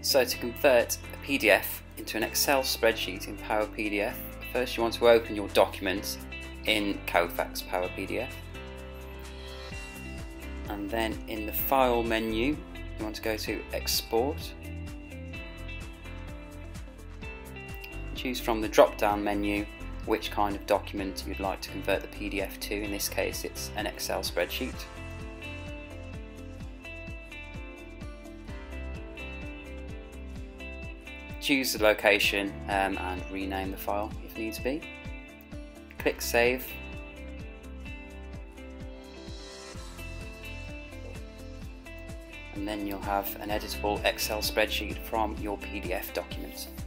So to convert a PDF into an Excel spreadsheet in Power PDF, first you want to open your document in Kofax Power PDF, and then in the File menu you want to go to Export. Choose from the drop down menu which kind of document you'd like to convert the PDF to. In this case it's an Excel spreadsheet. Choose the location and rename the file if needs be. Click Save. And then you'll have an editable Excel spreadsheet from your PDF document.